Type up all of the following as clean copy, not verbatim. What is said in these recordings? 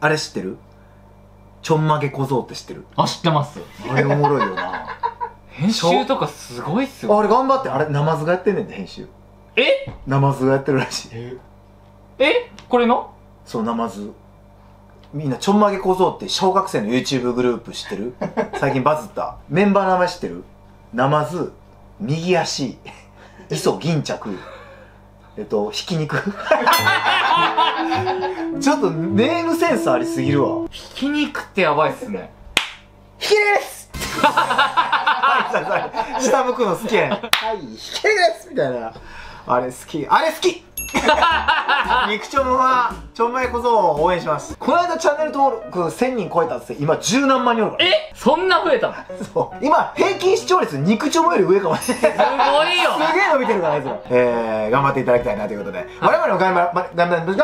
あれ知ってる？ちょんまげ小僧って知ってる？ あ、知ってます。 あれおもろいよな。 編集とかすごいっすよ。 あれ頑張って、あれナマズがやってんねんで、編集。ナマズがやってるらしい。 これの？ そう、ナマズ。みんなちょんまげ小僧って小学生の YouTube グループ知ってる？最近バズった。メンバーの名前知ってる？ナマズ、右足、磯銀着、ひき肉。ちょっとネームセンスありすぎるわ。 ひき肉ってやばいっすね。 ひき肉です。下向くの好きやねん。はい、ひき肉ですみたいな。あれ好き。あれ好き。肉ちょんはちょんまげ小僧を応援します。この間チャンネル登録1000人超えたって今10何万人おるから。 そんな増えたの？ そう。今平均視聴率肉ちょんより上かもしれない。 すごいよ。 すげえ伸びてるからあいつら。頑張っていただきたいなということで、我々も頑張る。ダメそう。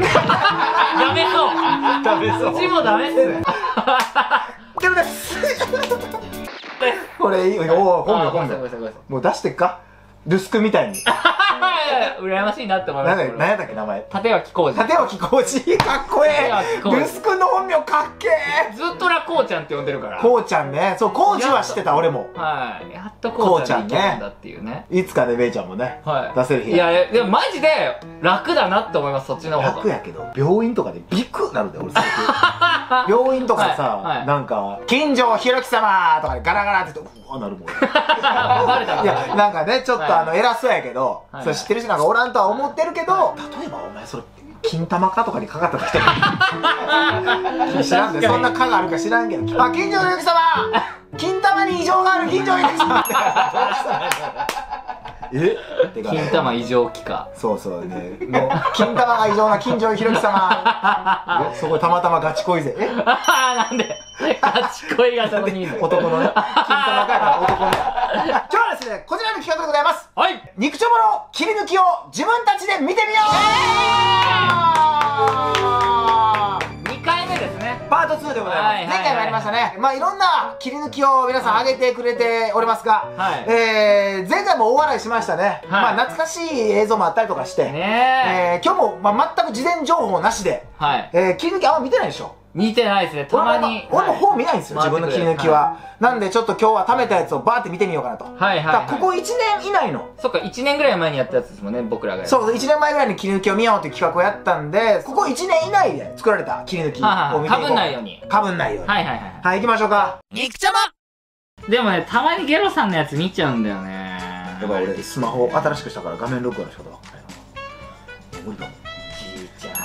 ダメそう。うちもダメっす。 でもです。これいいよ。おお、本名。もう出してっか。ルスクみたいに。 羨ましいなって思いました。 何やったっけ名前。 立脇浩二。 立脇浩二かっこええ。ルスクの本名かっけえ。 ずっとこうちゃんって呼んでるから。 こうちゃんね。そう、こうじは知ってた俺も。 はい。やっとこうちゃんね。だっていうね。 いつかね、めいちゃんもね、出せる日。 いや、でもマジで楽だなって思います、そっちの方が。 楽やけど、病院とかでビクなるで、俺最近。病院とかさ、なんか、近所ひろき様とかでガラガラって言って、うわ、なるもん。 バレた。 いや、なんかね、ちょっと偉そうやけど、それ知ってる人なんかおらんとは思ってるけど、例えばお前それ、金玉かとかにかかった時とか知らんで、そんな科があるか知らんけど、あ、近所のひろき様金玉に異常がある近所のひろき様金玉異常期か。 そうそうね。金玉が異常な近所ひろき様。そこたまたまガチ恋ぜ。 なんでガチ恋がそこにいるの？ 男のね。金玉かやから男の。今日はですね、こちらの企画でございます。 はい。 肉ちょぼの切り抜きを自分たちで見てみよう。 2回目ですね。 パート2でございます。前回もやりましたね。まあいろんな切り抜きを皆さん上げてくれておりますが、前回も大笑いしましたね。まあ懐かしい映像もあったりとかして、今日も全く事前情報なしで、切り抜きあんま見てないでしょ？ 見てないですね、たまに。 俺もほぼ見ないんですよ、自分の切り抜きは。なんでちょっと今日は貯めたやつをバーって見てみようかなと。ここ1年以内の。 そっか、1年ぐらい前にやったやつですもんね、僕らが。 そう、1年前ぐらいに切り抜きを見ようという企画をやったんで、ここ1年以内で作られた切り抜きを見ていこう。 かぶんないように。 かぶんないように。はい、行きましょうか。 肉ちょぼ！でもね、たまにゲロさんのやつ見ちゃうんだよね。 やばい、俺スマホ新しくしたから画面録画の仕方わかんないな。無理かも。 じいちゃ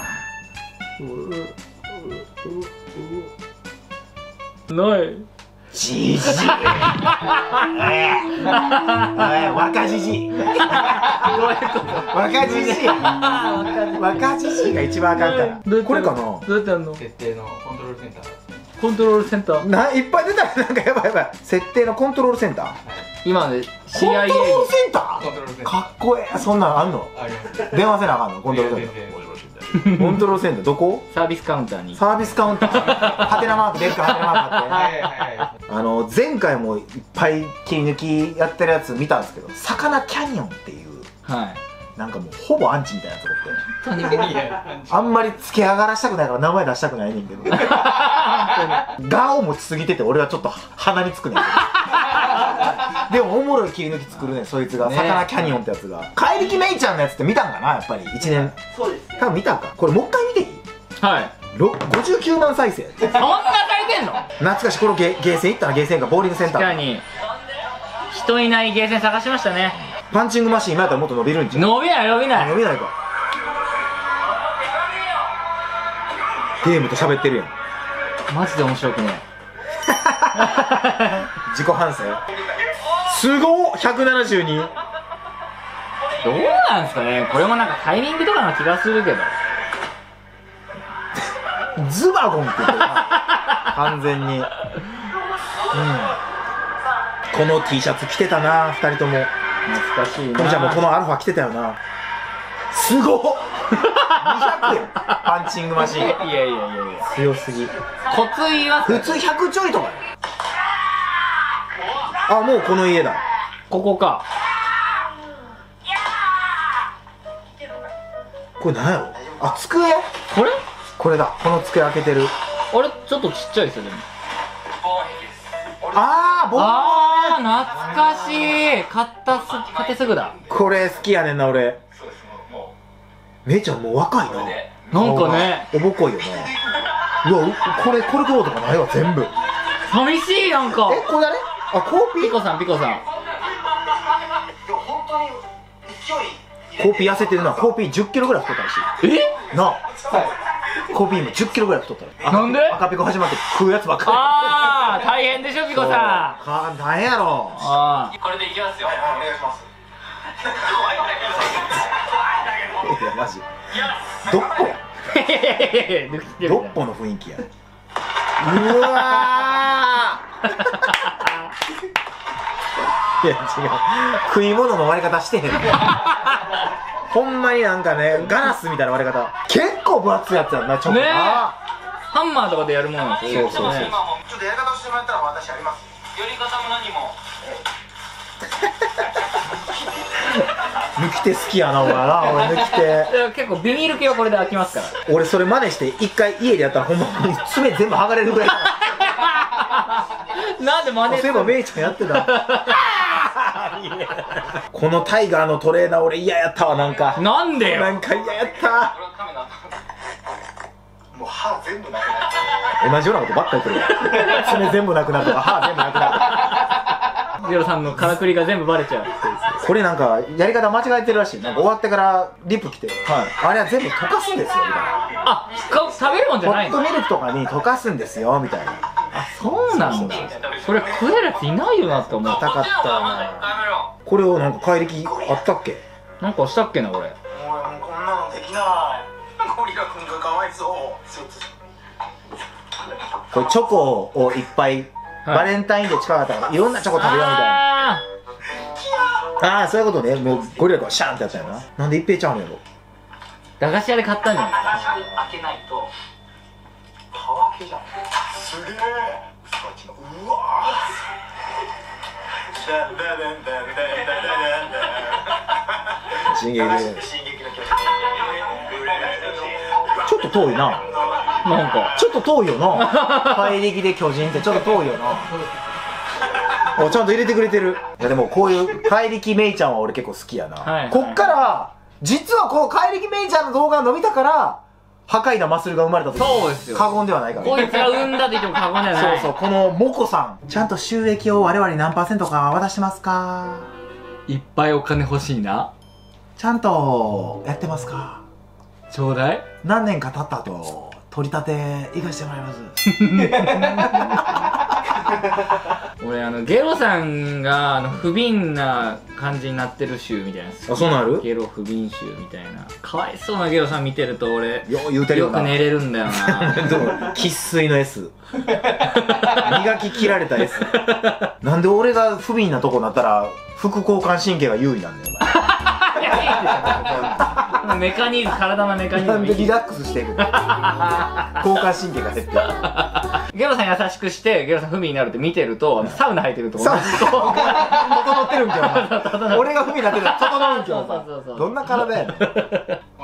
ん。ない。 じじい。若じじい。若じじい。若じじいが一番あかんから。これかな。 どうやってやるの？ 設定のコントロールセンター。 コントロールセンター。 いっぱい出たらなんかやばいやばい。設定のコントロールセンター。 今ので CIA。 コントロールセンター。かっこええ。そんなんあんの？電話せなあかんの？コントロールセンター。コントロールセンターどこ？ サービスカウンターに。 サービスカウンター。ハテナマークでっかいハテナマークあって。前回もいっぱい切り抜きやってるやつ見たんですけど、サカナキャニオンっていう、なんかもうほぼアンチみたいなやつがおって、あんまり付け上がらしたくないから名前出したくないねんけど、ガを持ちすぎてて俺はちょっと鼻につくねん。でもおもろい切り抜き作るねん、そいつが。サカナキャニオンってやつが。怪力メイちゃんのやつって見たんかな、やっぱり。1年。そうですね。多分見たんか。これもう一回見ていい？はい。59万再生。 そんなされてんの？ 懐かしい。このゲーセン行ったら、ゲーセンかボーリングセンター。 確かに人いないゲーセン探しましたね。 パンチングマシン今やったらもっと伸びるんじゃん。 伸びない伸びない伸びないか。ゲームと喋ってるやん。 マジで面白くね。 自己反省。すごっ。172。 どうなんすかね。これもなんかタイミングとかな気がするけど。 ズバゴンって言ってるな。完全に。この T シャツ着てたな、2人とも。 懐かしいな。 じゃあもうこのアルファ着てたよな。すごっ。200円。パンチングマシン。いやいやいやいや、強すぎ。 コツ言います。 普通100ちょいとか。あ、もうこの家だ。 ここか。 これ何やろ。あ、机。 これこれだ、この机開けてる。 あれちょっとちっちゃいですよ。でもああ懐かしい。買ってすぐだ。 これ好きやねんな俺。めいちゃんもう若いな。 なんかねおぼこいよな。うわ、これコルクボーとかないわ全部。 寂しい。なんかこれ誰？あ、コーピー。 ピコさん。 コーピー痩せてるな。コーピー10キロぐらい太ったらしい。なあ、コーピーも10キロぐらい太ったら。 なんで？ 赤ピコ始まって食うやつばっかり。 ああ大変でしょピコさん。 なんやろ。 これでいきますよ。 お願いします。 いやマジどっぽや。どっぽの雰囲気や。うわいや違う、食い物の割り方してへん。ほんまになんかね、ガラスみたいな割り方。結構分厚いやつやんな、チョコが。 ハンマーとかでやるものなんですよ。 そうそうそう。 ちょっとやり方してもらったら私やります。 やり方も何も。 抜き手好きやな、俺な。俺抜き手。 結構ビニール系はこれで開きますから。 俺それ真似して一回家でやったらほんまに爪全部剥がれるぐらい。 なんで真似するの？ そういえばメイちゃんやってた。このタイガーのトレーナー俺嫌やったわ。なんかなんでよ。 なんか嫌やった。 もう歯全部なくなっちゃ同じようなことばっかり言ってるわ。爪全部なくなるとか歯全部なくなる。 ジロさんのからくりが全部バレちゃう。 これなんかやり方間違えてるらしい。なんか終わってからリップ来て、あれは全部溶かすんですよみたいな。 あ、食べるもんじゃないの？ ホットミルクとかに溶かすんですよみたいな。 あ、そうなんだ。それ食えるやついないよなって思う。 痛かったな。これをなんか怪力あったっけ？ なんかしたっけな俺。 う。もうこんなのできない。ゴリラ君がかわいそう。 これチョコをいっぱい、バレンタインデー近かったからいろんなチョコ食べようみたいな。ああ、そういうことね。もうゴリラ君はシャーンってやったよな。なんで一平ちゃうのやろ。 駄菓子屋で買ったんじゃないですか。 開けないとたわけじゃん。すげえ。うわ進撃でちょっと遠いな。 なんかちょっと遠いよな。怪力で巨人ってちょっと遠いよな。お、ちゃんと入れてくれてる。いやでもこういう怪力メイちゃんは俺結構好きやな。こっから実はこう怪力メイちゃんの動画が伸びたから破壊なマッスルが生まれたと。 そうですよ。 過言ではないから、ね、 こいつが産んだって言っても過言じゃない。 そうそう、このモコさんちゃんと収益を我々に何%か渡してますか？ いっぱいお金欲しいな。 ちゃんとやってますか？ ちょうだい。 何年か経った後取り立て行かしてもらいます。 俺ゲロさんが不憫な感じになってる週みたいな。 あ、そうなる？ ゲロ不憫週みたいな。かわいそうなゲロさん見てると俺よう言うてるよな。 よく寝れるんだよな。 生粋の S。磨き切られた S。なんで俺が不憫なとこになったら副交感神経が有利なんだよお前。 メカニズム、体のメカニズム。 なんでリラックスしていくの？交感神経が減ってる。 ゲロさん優しくしてゲロさん不憫になるって見てるとサウナ入ってると同じと整ってるんけどな。俺が不憫になってると整うんけどな。 そうどんな体やねん。 これお前。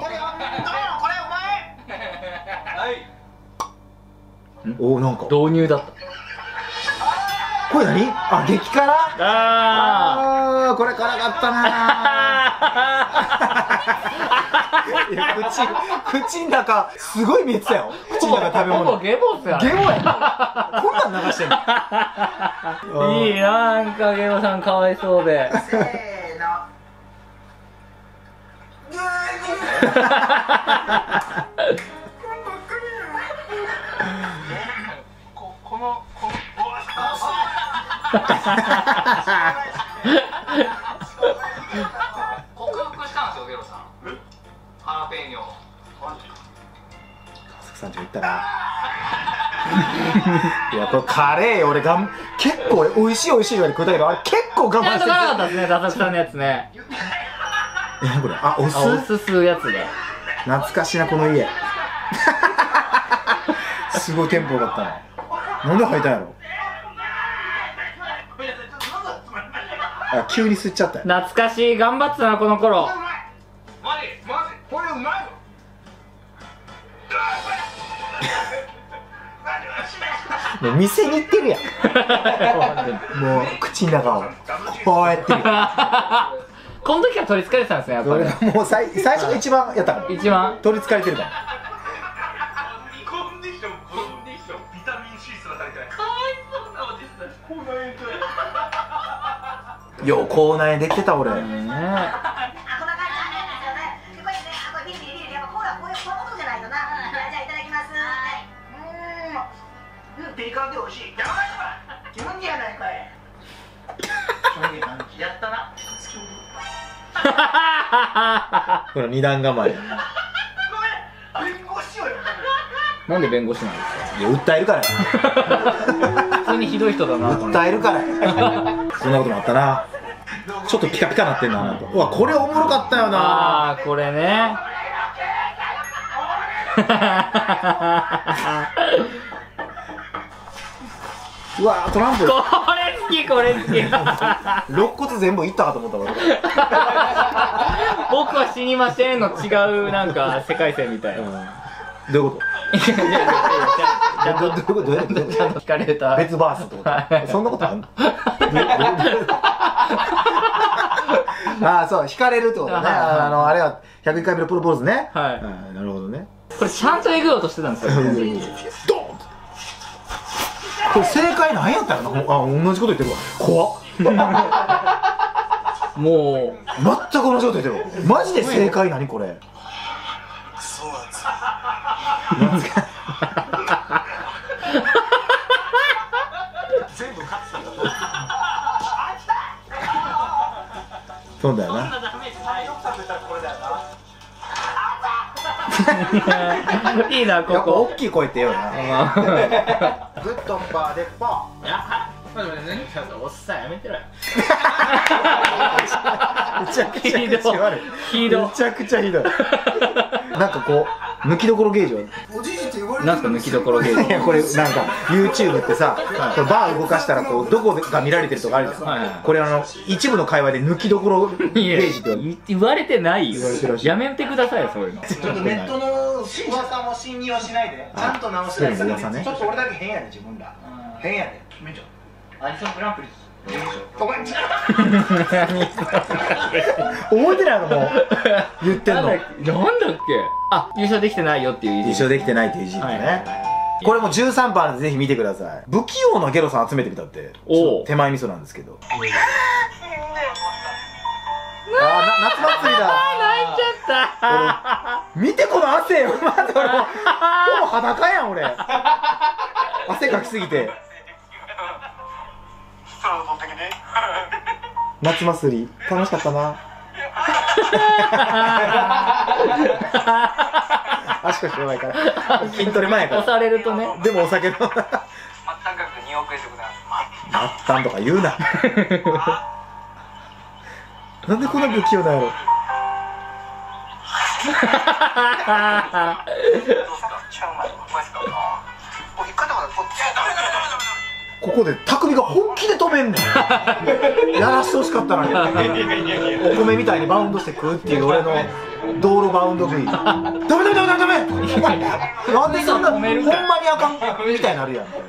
おお、なんか導入だった。 これ何？あ、激辛？ああ、これ辛かったな。いや、口の中すごい見えてたよ。口の中食べ物。 ほぼゲボっすよ。 ゲボやん。こんなん流してんの？ いいな、なんかゲボさんかわいそうで。 せーの。 克服したんですよゲロさん。ハラペーニョ。 さんちも行ったな。いや、これカレー俺結構俺美味しい美味しい言われて食ったけど、あれ結構我慢してる。 辛かったですね、ダサクさんのやつね。 何これ？あ、お酢？ おすすやつで。 懐かしいなこの家。すごいテンポよかったな。なんで入ったんやろ？あ、急に吸っちゃったよ。 懐かしい、頑張ってたなこの頃。 マジこれうまい。 もう店に行ってるやん。もう口の中をこうやってる。 この時は取り憑かれてたんですね、やっぱり。 もう最初が一番やったから。 一番取り憑かれてるから。 コンディションビタミン C すら足りてない。かわいそうなおじさん。口内炎とよう口内炎できてた俺。 ピリ辛で美味しい。やばいわ。自分じゃないかい。やったな。 この二段構え。 ごめん。弁護士を呼んだ。 なんで弁護士なんですか。 いや訴えるから。 普通にひどい人だな。 訴えるから。そんなこともあったな。ちょっとピカピカなってんな。うわこれおもろかったよな。 ああこれね。 うわトランプ。 これ好きこれ好き。 肋骨全部いったかと思ったわ。 僕は死にませんの違うなんか世界線みたいな。 どういうこと？どういうこと？どういうこと？ ちゃんと聞かれた別バースってこと？そんなことあんの？ああそう惹かれるってことね。あれは101回目のプロポーズね。 はい。 なるほどね。 これちゃんとえぐろうとしてたんですよ。 ドン。これ正解なんやったらな。あ同じこと言ってるわ。怖っ。 もう全く同じこと言ってるわ。マジで正解何これ。 そうなんですよ。全部勝つんだ。 そうだよな。 いいなこやっぱこ。 大きい声って言うよな。グッドパーでパいや、何ちゃんとおっさんやめてろよ。 ー。めちゃくちゃ口悪い。 ひどい。 めちゃくちゃひどい。なんかこう抜きどころゲージは。 なんすか抜きどころゲージ。 いやこれなんか YouTube ってさ、これバー動かしたらこうどこが見られてるとかあるじゃん。これ一部の会話で抜きどころゲージって言われてないよ。 言われてるらしい。 やめてくださいよそういうの。 ちょっとネットの噂も信用はしないで。ちゃんと直してない。 噂ね。 ちょっと俺だけ変やで自分ら。変やで。めちゃ。アニソングランプリ。ごめん。 覚えてないのもう言ってんの。 なんだっけ。あ、優勝できてないよっていう優勝できてないっていういじりはいね。これも13パーでぜひ見てください。不器用なゲロさん集めてみたって。 おう手前味噌なんですけど。夏祭りだ。 泣いちゃった。 見てこの汗よ。まだほぼ裸やん俺。汗かきすぎて。夏祭り楽しかったな。足腰弱いから筋トレ前やから。 押されるとね。 でもお酒の末端価格2億円でございます。 末端とか言うな。なんでこんな不器用なんやろ。ここで匠が本気で止めんねん。やらしてほしかったのに。お米みたいにバウンドして食うっていう俺の道路バウンド食い。ダメダメダメダメダメ。なんでそんなほんまにあかんみたいになるやん。こ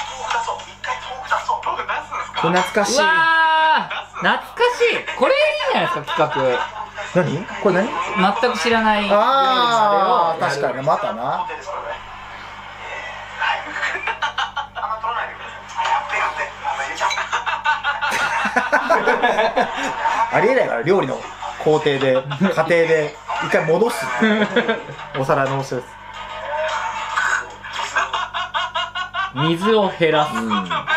れ懐かしい。 うわー懐かしい。これいいじゃないですか企画。 何？これ何？ 全く知らない。 ああ確かにまたな。ありえないから料理の工程で家庭で一回戻す。お皿のせです。 水を減らす。 料理で。じゃあちょっと待ってて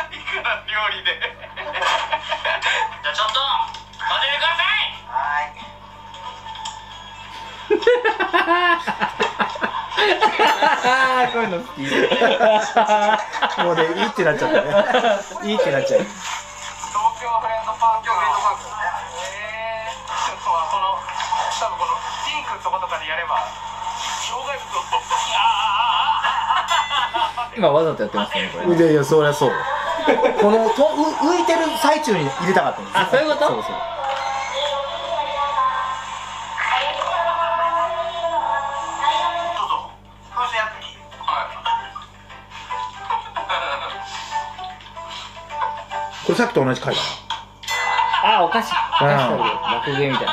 ください。 こういうの好き。 もうねいいってなっちゃったね。いいってなっちゃう。 東京フレンドパーク。この多分このピンクのとことかでやれば障害物を。 今わざとやってますねこれ。 いやいやそりゃそう。この浮いてる最中に入れたかったんです。 あそういうこと？ そうそう。 これさっきと同じ回だあ、お菓子食べる爆芸みたいな。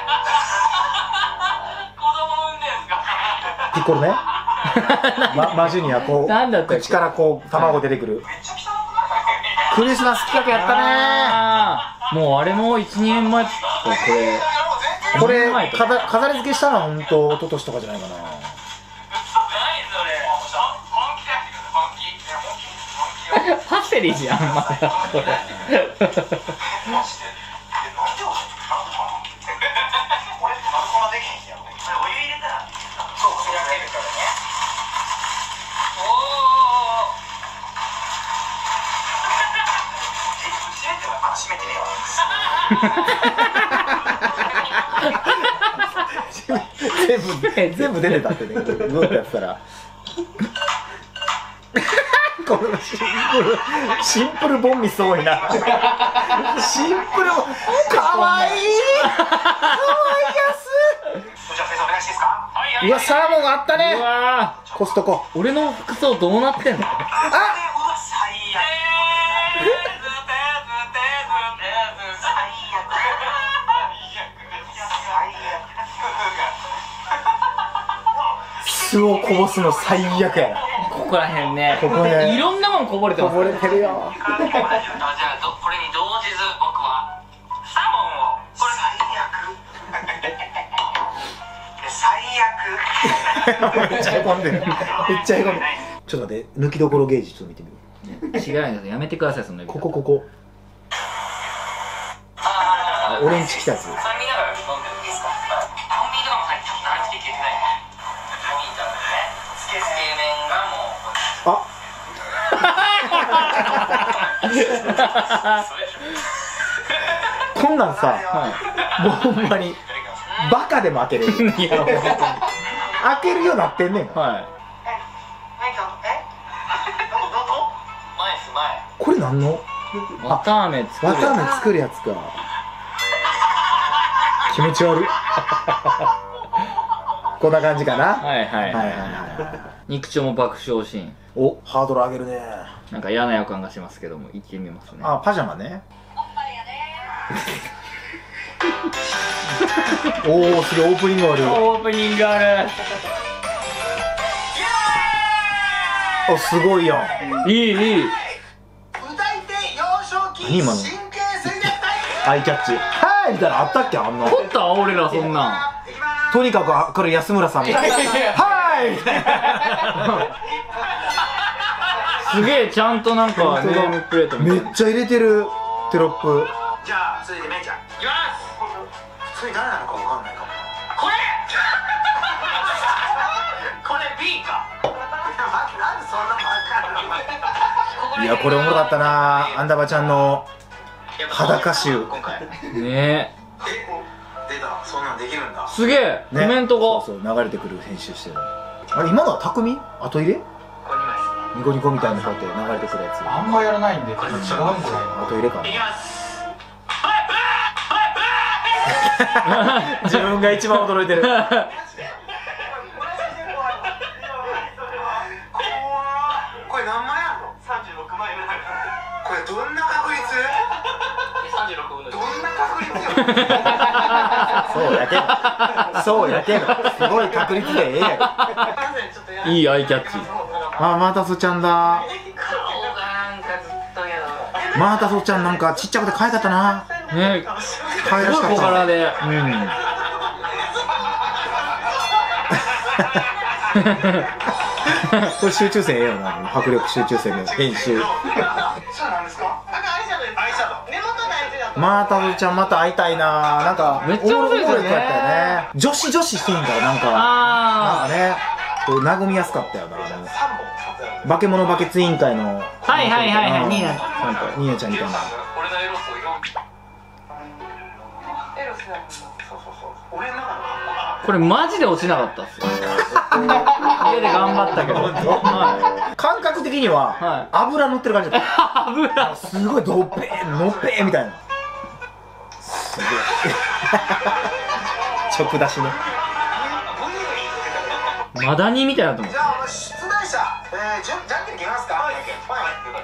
ピッコロね。マジュニアこうなんだったっけ、 口からこう卵出てくる。クリスマス企画やったね。 もうあれも1、2年前とこれ飾り付けしたのは本当一昨年とかじゃないかな。 パセリじゃん、まだこれ。 全部出てたってね、どうやってやってたら。このシンプルボンミス多いな。シンプルかわいい。うわ、サーモンあったね。 うわコストコ。 俺の服装どうなってんの。 酢をこぼすの最悪やな。 ここらへんね。 ここねいろんなもんこぼれてます。 こぼれてるよ。 じゃあこれに動じず僕はサーモンをこれ最悪めっちゃへこんでる。めっちゃへこんでる。ちょっと待って、抜きどころゲージちょっと見てみる。 違うんです。やめてください、そんな。 ここ。俺んち来たやつ。 見ながら飲んでるんですか。コンビニとかもさっき何時消えてないね。見たらね、つけ麺がこんなんさ、もうほんまにバカでも開けれる。いや、開けるようになってんねん。 はい。 これなんの？ わたあめ作る。 わたあめ作るやつか。気持ち悪い。こんな感じかな。 はい。肉腸も爆笑シーン。 お、ハードル上げるね。 なんか嫌な予感がしますけども、行ってみますね。 あ、パジャマね。おお、すげえオープニングある。 オープニングある。 お、すごいやん。 いい。 何今の？アイキャッチ。はいみたいなあったっけ、あんな。 撮った俺らそんなん。 とにかくこれ安村さんも。はいみたいな。 すげえちゃんとなんかネームプレートみたいな。 めっちゃ入れてるテロップ。 じゃあ続いてめいちゃんいきます。それ誰なのかわかんないかも。これこれ B か。なんでそんなのわかるの。 いや、これおもろかったな。アンダバちゃんの裸集。 ねえ。 出た、そんなんできるんだ。 すげえコメントが。 そう流れてくる編集してる。あれ、今のは匠？後入れ？ニコニコみたいにこうやって流れてくるやつ。 あんまやらないんで、これ違うんじゃないの？ 後入れかな。 いきます。 自分が一番驚いてる。 これ何枚あるの？36枚。これどんな確率？36分のどんな確率よ。 そうやけどすごい確率でええやん。 いいアイキャッチ。 あ、マータソちゃんだ。マータソちゃんなんかちっちゃくて可愛かったな。 ね、 可愛らしかった。 すごい小柄で。 これ集中線ええよな。迫力集中線の編集。マータソちゃんまた会いたいな。なんかめっちゃ面白いですよね。 やったよね。女子してんからなんかね、和みやすかったよな。化け物バケツ委員会の。 はいニーナちゃんみたいな。 これマジで落ちなかったっすよ。家で頑張ったけど。 感覚的には油乗ってる感じだった。 油すごいドッペーのっぺーみたいな。すげえ。直出しね。 マダニみたいなと思う。 じゃあ出題者、じゃんけん決めますか。はい。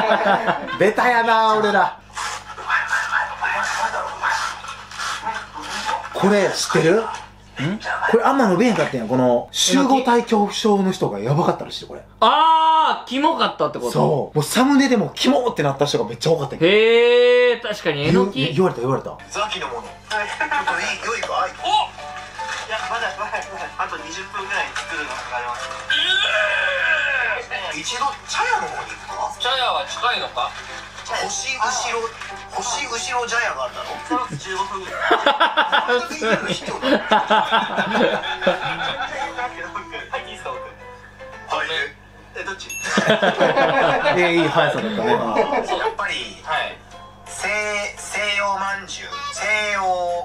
ベタやな俺ら。これ知ってる？これあんま伸びへんかったんや。この集合体恐怖症の人がやばかったらしいこれ。 あー、キモかったってこと？ そう、もうサムネでもキモってなった人がめっちゃ多かったんや。 へー、確かにえのき言われた。 さっきのもの。ちょっと良いか？お！いや、まだあと20分ぐらい作るのかかります。一度茶屋の方に行くか？茶屋は近いのか？星後ろ茶屋があったの？そろそろ15分ぐらい。はい、いいですか僕。はい。どっち？ いい速さだったね。 やっぱり西洋まんじゅう、西洋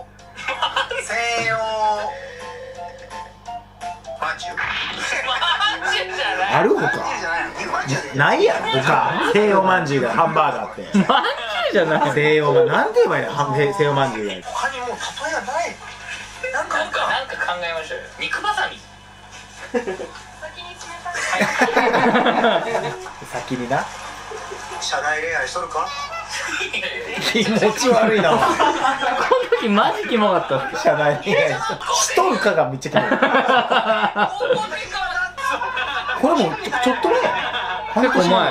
まんじゅう。 あるほかないやろ他。西洋まんじゅうがハンバーガーってまんじゅうじゃない。 西洋まんなんて言えばいいの？西洋まんじゅうが他にもう例えがない。なんか考えましょうよ。肉ばさみ。 先にな。 社内恋愛しとるか？ 気持ち悪いな。 この時マジキモかった。 社内恋愛しとるかがめっちゃキモい。これもちょっと前。 結構前。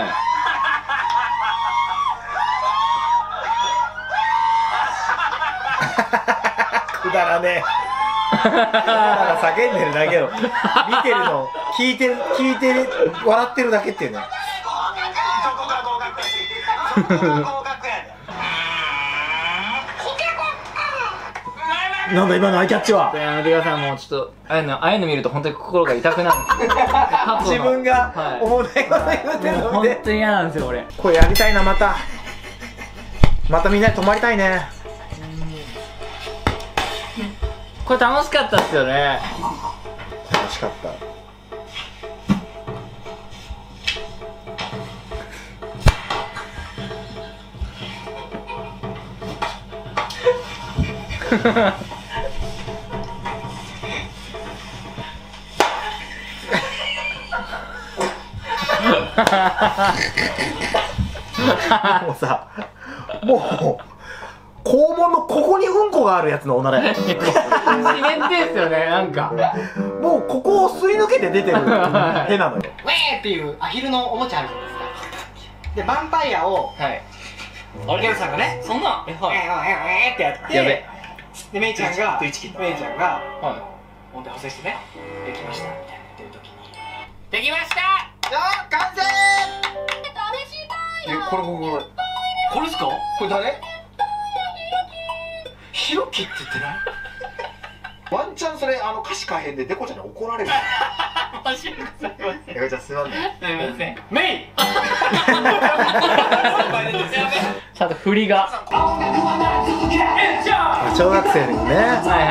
くだらねえ。ただ叫んでるだけの。見てるの聞いてる笑ってるだけっていうね。なんだ今のアイキャッチは。 やめてください。もうちょっとああいうの見ると本当に心が痛くなるんですよ。 自分が重たいこと言うてるので本当に嫌なんですよ俺。 これやりたいな。またみんなで泊まりたいね。 これ楽しかったっすよね。 楽しかった。もうさ、もう肛門のここにうんこがあるやつのおならや。 湿ってんすよね、なんかもうここをすり抜けて出てる手なのよ。 ウェーっていうアヒルのおもちゃあるじゃないですか。でヴァンパイアをギャルさんがね、そんなってやって、でメイちゃんが音で補正してね、できましたみたいな言ってる時に、できましたよ完成。 これですか？これ誰？ ひろきって言ってない？ ワンチャンそれ歌詞変えへんでデコちゃんに怒られる。 マジでございません。 デコちゃんすいません。 すいません。メイ。 ちゃんと振りが小学生にね。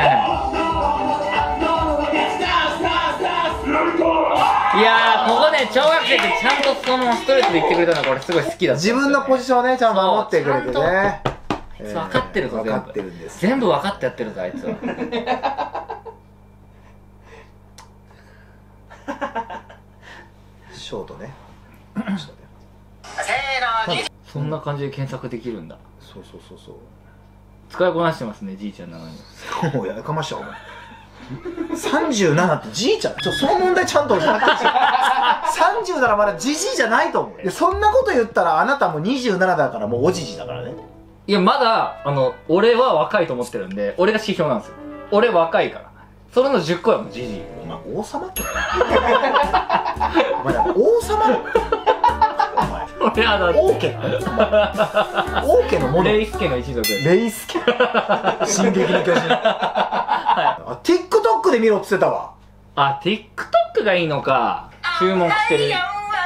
いやー、ここね、小学生ってちゃんとそのストレートで言ってくれたのが俺すごい好きだった。 自分のポジションをねちゃんと守ってくれてね。 分かってるぞ、 分かってるんです。 全部分かってやってるぞ、あいつは。 ショートね。 そんな感じで検索できるんだ。 そうそうそうそう。 使いこなしてますね、じいちゃんなのに。 もうやかましいわお前。37ってじいちゃん、その問題ちゃんと教えなきゃ。37まだじじいじゃないと思う。でそんなこと言ったらあなたも27だからもうおじじだからね。 いや、まだ俺は若いと思ってるんで、俺が指標なんですよ。俺若いから。それの10個はもうじじい。 お前王様ってお前王様俺はだって王家王家のもの。 レイス家の一族です。 レイス家進撃の巨人。あ、TikTok で見ろっつってたわ。 あ、TikTok がいいのか。注目してる。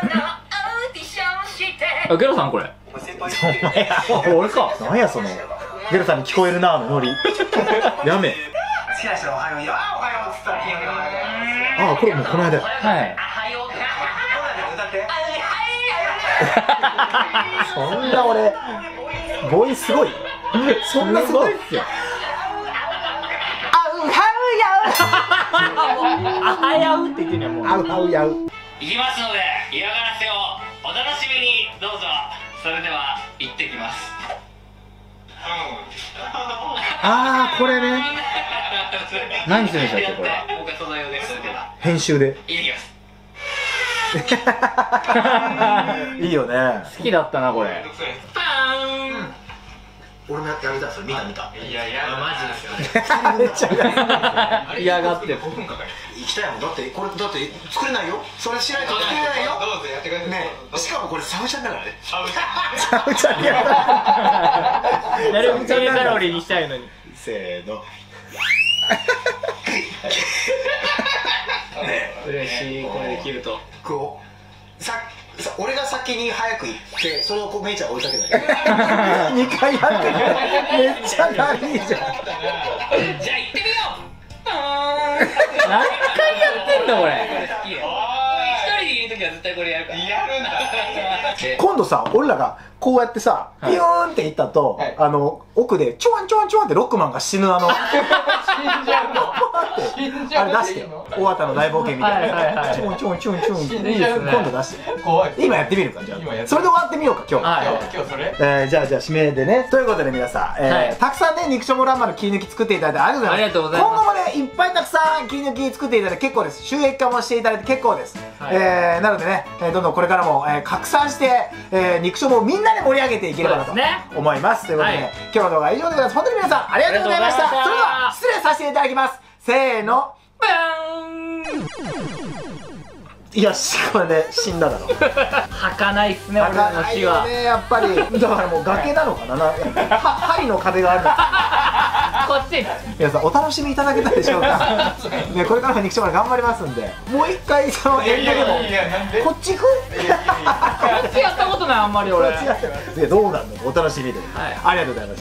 あ、ゲロさんこれ。俺か。 なんやそのゲロさんに聞こえるなあのノリ。やめ。 好きな人はおはよう、おはようっつったら、 ああ、これもうこの間。 はい。 歌って。 そんな俺ボイスすごい。そんなすごいっすよ。あうはあはやうって言ってんねんもう。 うやう。あうはうやう。 いきますので、嫌がらせをお楽しみにどうぞ。それでは行ってきます。 ああ、これね。 何するんでしたっけこれ。 僕は素材をね、それでは編集で。 行ってきます。 いいよね。 好きだったなこれ。 パーン。俺もやりたい、それ見た。いやいや、マジですよね。 めっちゃ嫌がってる。 行きたいもん。だってこれだって作れないよ。それしないと作れないよ。どうぞやってください。ね、しかもこれサブちゃんだからね。サブちゃん。 ちゃうちゃんやったなるべく低カロリーにしたいのに。 せーの。 嬉しい、これできると。 こう俺が先に早く行ってそれをこうめいちゃん追いかけない。 2回やってる。めっちゃないいじゃん。 じゃあ行ってみよう。 何回やってんのこれ。 一人でいるときは絶対これやるから。やるんだ。 今度さ、俺らがこうやってさ、ピューンっていったと、奥でチョワンチョワンチョワンってロックマンが死ぬ死んじゃうの。あれ出してよ。大畑の大冒険みたいな。チョワンチョワンチョワンチョワン。今度出して。 怖い。 今やってみるか、じゃあ。それで終わってみようか、今日。 今日それ。 じゃあ締めでね。ということで皆さん、たくさんね、肉チョモランマの切り抜き作っていただいてありがとうございます。今後もね、いっぱいたくさん切り抜き作っていただいて結構です。収益化もしていただいて結構です。なのでね、どんどんこれからも拡散して、肉チョモをみんなで盛り上げていければなと思います。ということで、今日の動画は以上でございます。本当に皆さんありがとうございました。それでは失礼させていただきます。せーの。 バーン。 いや、これね、死んだだろ。 儚いっすね、俺の死は。 ね、やっぱり。だからもう崖なのかな。針の壁があるの。 こっち。 皆さんお楽しみいただけたでしょうか。ね、これからも肉チョモラ頑張りますんで、もう一回そのエンドでもこっち行く？ こっちやったことないあんまり俺。 どうなんの？お楽しみで。ありがとうございました。